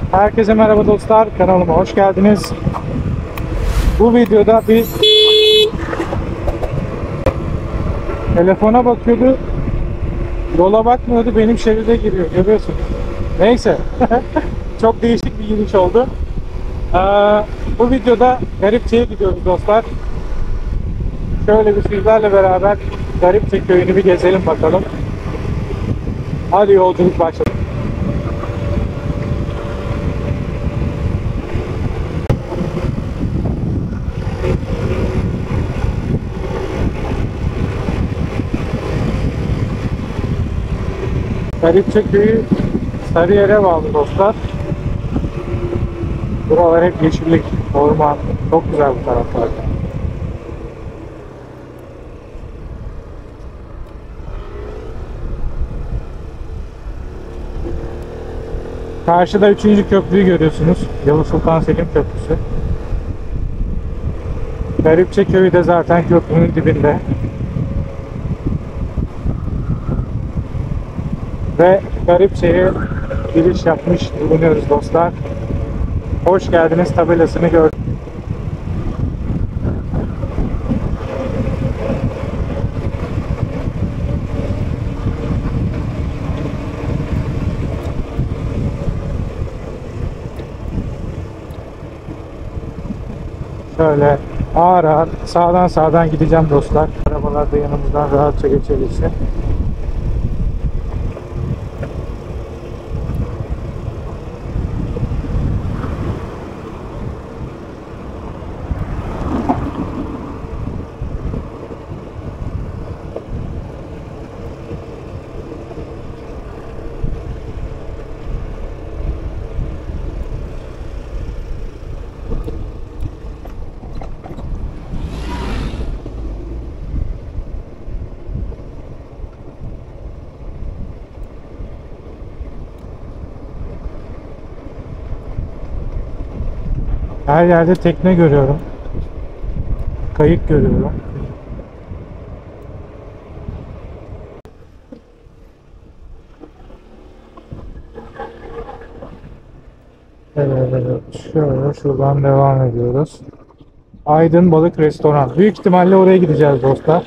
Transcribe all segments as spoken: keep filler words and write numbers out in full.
Herkese merhaba dostlar, kanalıma hoş geldiniz. Bu videoda bir telefona bakıyordu, yola bakmıyordu, benim şeride giriyor, görüyorsunuz. Neyse, çok değişik bir giriş oldu. Ee, bu videoda Garipçe'ye gidiyoruz dostlar. Şöyle bir sizlerle beraber Garipçe köyünü bir gezelim bakalım. Hadi yolculuk başladı. Garipçe köyü Sarıyer'e bağlı dostlar. Buralar hep yeşillik, orman. Çok güzel bu taraflar. Karşıda üçüncü köprüyü görüyorsunuz. Yavuz Sultan Selim Köprüsü. Garipçe köyü de zaten köprünün dibinde. Ve Garipçe'ye giriş yapmış bulunuyoruz dostlar. Hoş geldiniz tabelasını gördüm. Şöyle ağır ağır sağdan sağdan gideceğim dostlar. Arabalar da yanımızdan rahatça geçebilsin. Her yerde tekne görüyorum. Kayık görüyorum. Evet, şöyle şuradan devam ediyoruz. Aydın Balık Restoran. Büyük ihtimalle oraya gideceğiz dostlar.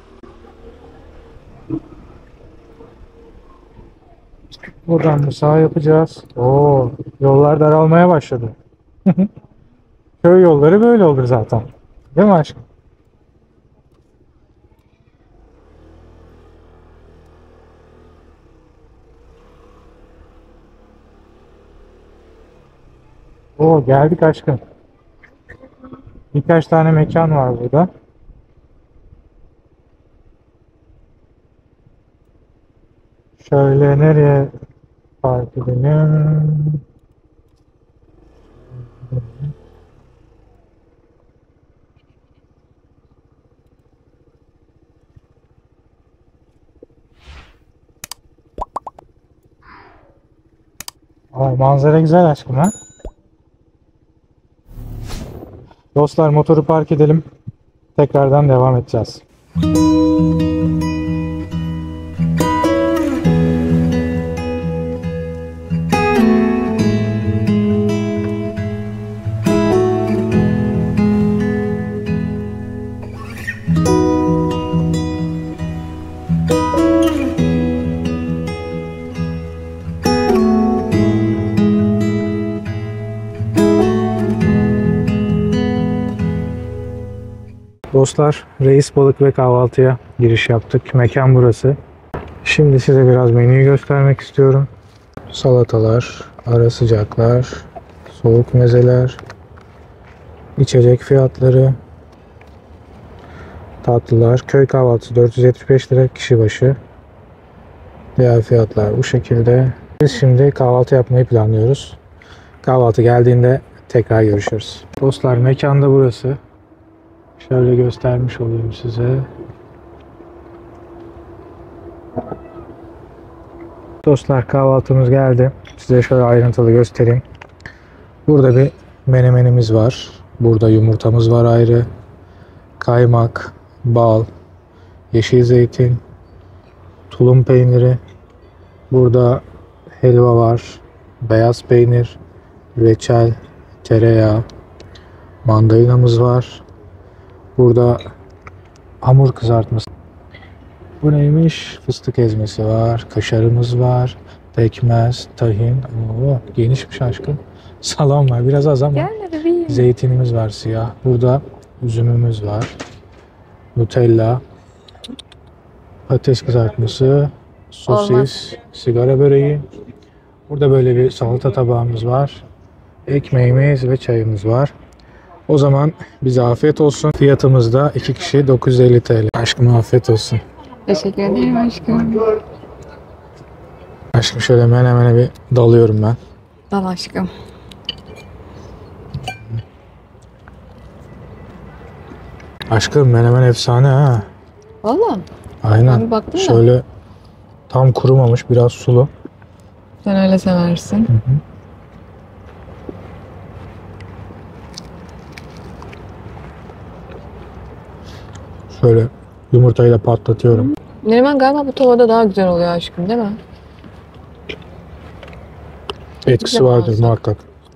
Buradan bir sağ yapacağız. Oo, yollar daralmaya başladı. Köy yolları böyle olur zaten. Değil mi aşkım? Oo, geldik aşkım. Birkaç tane mekan var burada. Şöyle nereye park edelim? Aa, manzara güzel aşkım ha. Dostlar motoru park edelim. Tekrardan devam edeceğiz. Dostlar, Reis Balık ve kahvaltıya giriş yaptık. Mekan burası. Şimdi size biraz menüyü göstermek istiyorum. Salatalar, ara sıcaklar, soğuk mezeler, içecek fiyatları, tatlılar. Köy kahvaltısı dört yüz yetmiş beş lira kişi başı. Diğer fiyatlar bu şekilde. Biz şimdi kahvaltı yapmayı planlıyoruz. Kahvaltı geldiğinde tekrar görüşürüz. Dostlar, mekan da burası. Şöyle göstermiş olayım size. Dostlar, kahvaltımız geldi. Size şöyle ayrıntılı göstereyim. Burada bir menemenimiz var. Burada yumurtamız var ayrı. Kaymak, bal, yeşil zeytin, tulum peyniri. Burada helva var. Beyaz peynir, reçel, tereyağı, mandalinamız var. Burada hamur kızartması. Bu neymiş? Fıstık ezmesi var, kaşarımız var, pekmez, tahin. Oo, genişmiş aşkım. Salam var, biraz az ama. Gel bebeğim. Zeytinimiz var siyah. Burada üzümümüz var. Nutella, patates kızartması, sosis, Olmaz. sigara böreği. Burada böyle bir salata tabağımız var. Ekmeğimiz ve çayımız var. O zaman bize afiyet olsun. Fiyatımız da iki kişi dokuz yüz elli TL. Aşkım afiyet olsun. Teşekkür ederim aşkım. Aşkım şöyle hemen hemen bir dalıyorum ben. Dal aşkım. Aşkım menemen efsane ha. Valla. Aynen. Ben bir baktım da. Şöyle tam kurumamış, biraz sulu. Sen öyle seversin. Hı hı. Şöyle yumurtayı da patlatıyorum. Menemen galiba bu tavada daha güzel oluyor aşkım, değil mi? Etkisi Güzel vardır olsa. muhakkak.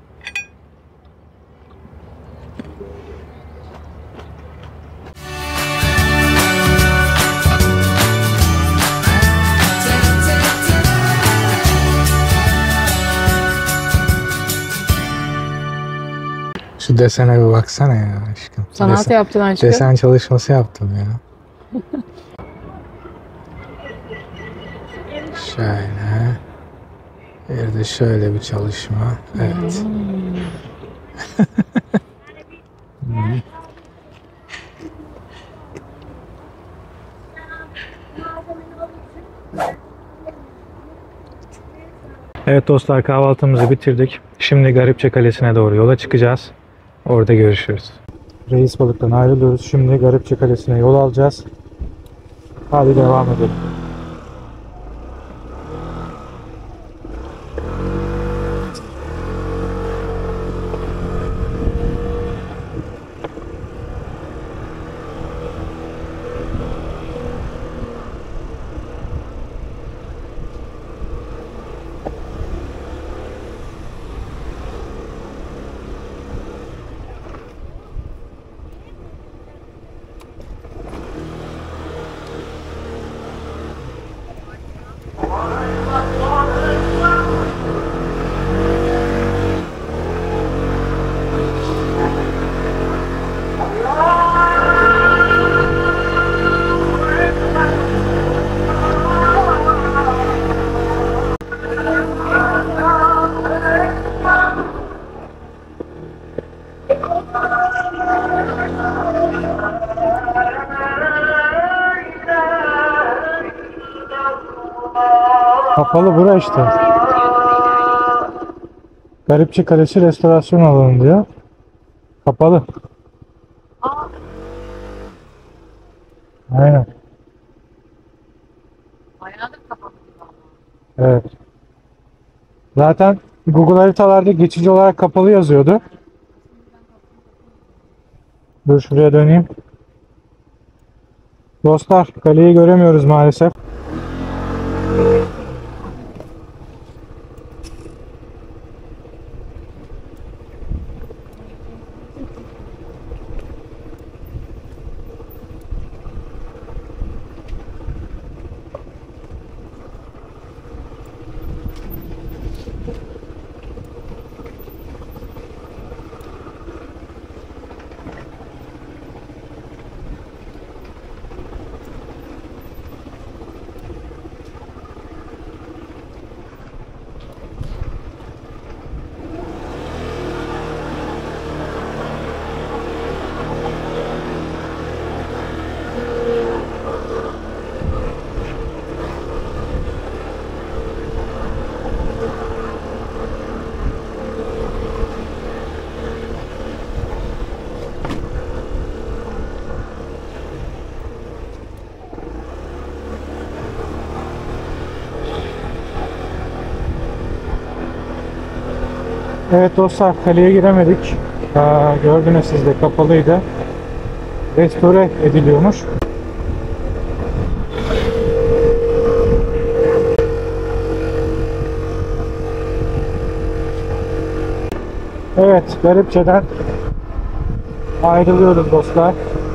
Şu desene bir baksana ya aşkım. Sanat Desen- yaptın aşkım. Desen çalışması yaptım ya. Şöyle. Bir de şöyle bir çalışma. Evet. Hmm. Evet dostlar, kahvaltımızı bitirdik. Şimdi Garipçe Kalesi'ne doğru yola çıkacağız. Orada görüşürüz. Reis Balık'tan ayrılıyoruz. Şimdi Garipçe Kalesi'ne yol alacağız. Hadi devam edelim. Kapalı bura işte. Garipçe Kalesi restorasyon alanı diyor. Kapalı. Aynen. Bayağıdır kapalı. Evet. Zaten Google haritalarda geçici olarak kapalı yazıyordu. Dur şuraya döneyim. Dostlar, kaleyi göremiyoruz maalesef. Evet dostlar, kaleye giremedik. Aa, gördünüz siz de, kapalıydı. Restore ediliyormuş. Evet, Garipçe'den ayrılıyoruz dostlar.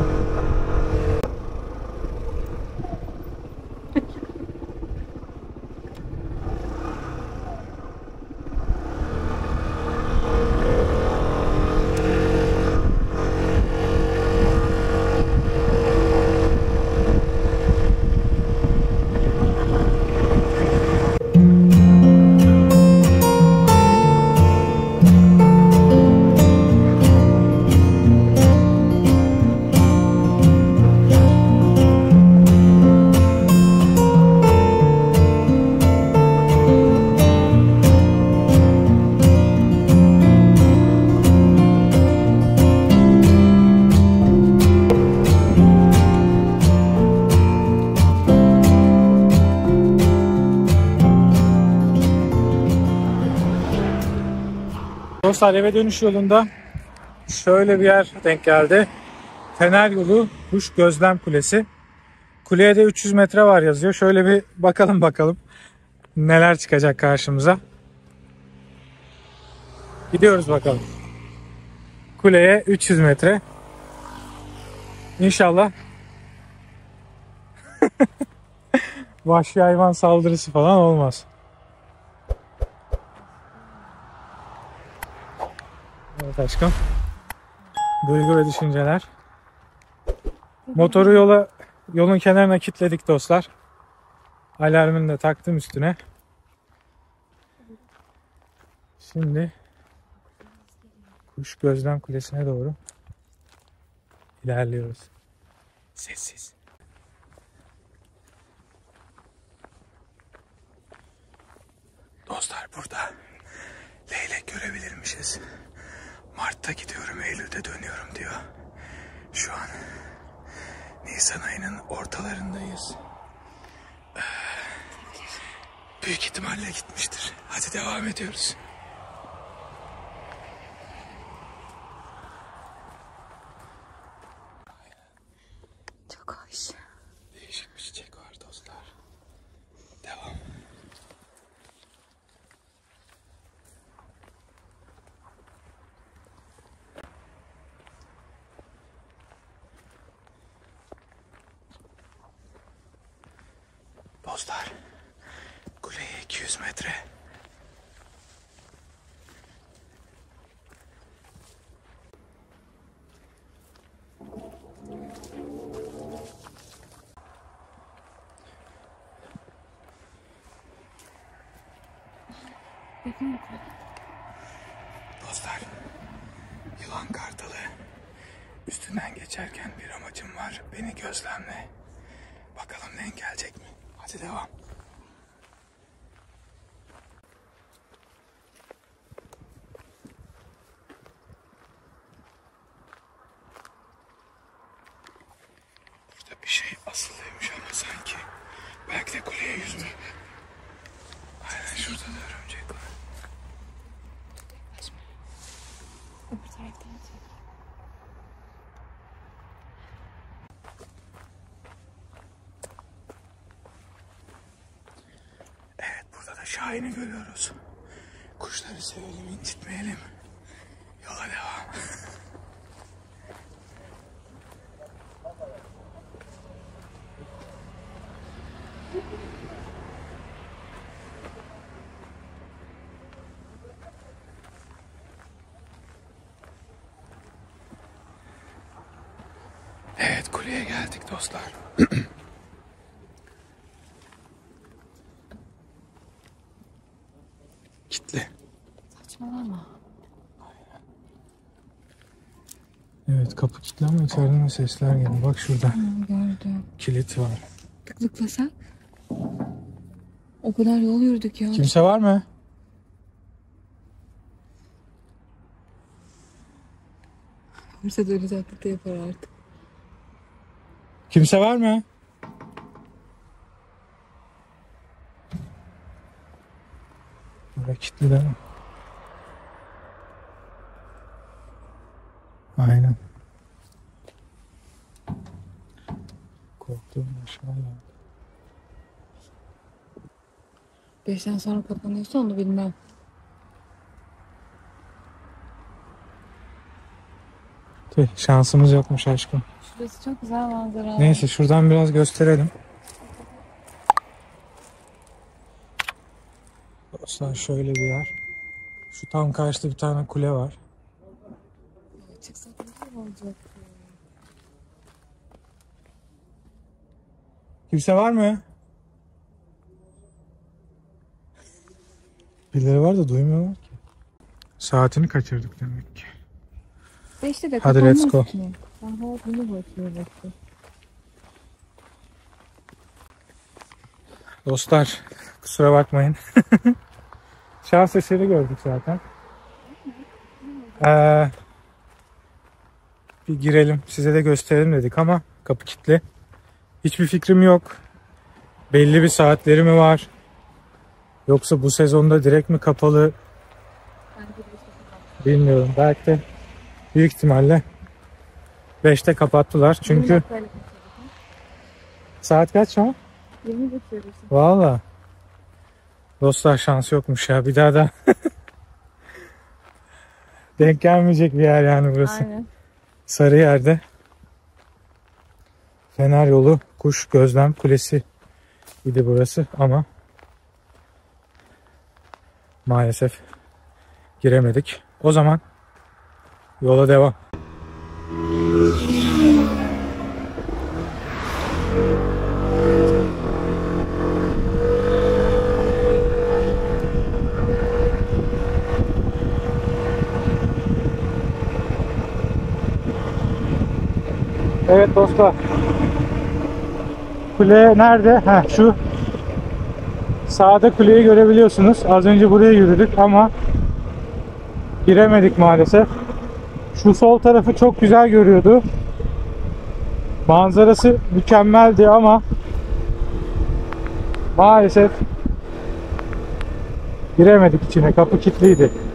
Dostlar, eve dönüş yolunda şöyle bir yer denk geldi. Fener Yolu Kuş Gözlem Kulesi. Kuleye de üç yüz metre var yazıyor. Şöyle bir bakalım bakalım neler çıkacak karşımıza. Gidiyoruz bakalım. Kuleye üç yüz metre. İnşallah vahşi hayvan saldırısı falan olmaz. Evet aşkım. Duygu ve düşünceler. Motoru yola yolun kenarına kilitledik dostlar. Alarmını da taktım üstüne. Şimdi Kuş Gözlem Kulesi'ne doğru ilerliyoruz. Sessiz. Dostlar, burada leylek görebilirmişiz. Mart'ta gidiyorum, Eylül'de dönüyorum diyor. Şu an Nisan ayının ortalarındayız. Ee, büyük ihtimalle gitmiştir. Hadi devam ediyoruz. Çok hoş. Değişik bir çiçek var dostlar. Devam. Dostlar, kuleye iki yüz metre. Dostlar, yılan kartalı. Üstünden geçerken bir amacım var. Beni gözlemle. Bakalım denk gelecek mi? Hadi devam. Burada bir şey asılıymış ama sanki. Belki de kuleye yüzme. Aynen, şurada da örümcek var. Öbür taraftan çek. Evet, burada da Şahin'i görüyoruz. Kuşları sevelim, incitmeyelim. Yola devam. Evet, kuleye geldik dostlar. Kitle. Saçmalama. Evet, kapı kilitli ama içeriden de sesler geliyor. Bak şurada. Hı, gördüm. Kilit var. Tıklasak. O kadar yol yürüdük ya. Kimse var mı? Fırsat öyle taklidi yapar artık. Kimse var mı? Burası kilitli değil mi? Aynen. Korktum aşağıya. Beşten sonra kapanıyorsa onu bilmem. Tüh, şansımız yokmuş aşkım. Şurası çok güzel manzara. Neyse şuradan biraz gösterelim. Dostlar şöyle bir yer. Şu tam karşıda bir tane kule var. Çıksak ne güzel olacak. Kimse var mı? Birileri var da duymuyorlar ki. Saatini kaçırdık demek ki. Beşte de Hadi let's kapanmaz go. ki. Aha bunu bakıyor bakıyor. Dostlar kusura bakmayın. Şans eseri gördük zaten. Ee, bir girelim size de gösterelim dedik ama kapı kilitli. Hiçbir fikrim yok. Belli bir saatleri mi var? Yoksa bu sezonda direkt mi kapalı? Bilmiyorum. Belki de büyük ihtimalle beşte kapattılar. Çünkü saat kaç şu an? yirmi geçiyoruz. Valla. Dostlar şans yokmuş ya. Bir daha da denk gelmeyecek bir yer yani burası. Aynen. Sarıyer'de Fener Yolu Kuş Gözlem Kulesi idi burası ama maalesef giremedik. O zaman yola devam. Evet dostlar. Kule nerede? Ha şu sağda kuleyi görebiliyorsunuz. Az önce buraya yürüdük ama giremedik maalesef. Şu sol tarafı çok güzel görüyordu. Manzarası mükemmeldi ama maalesef giremedik içine. Kapı kilitliydi.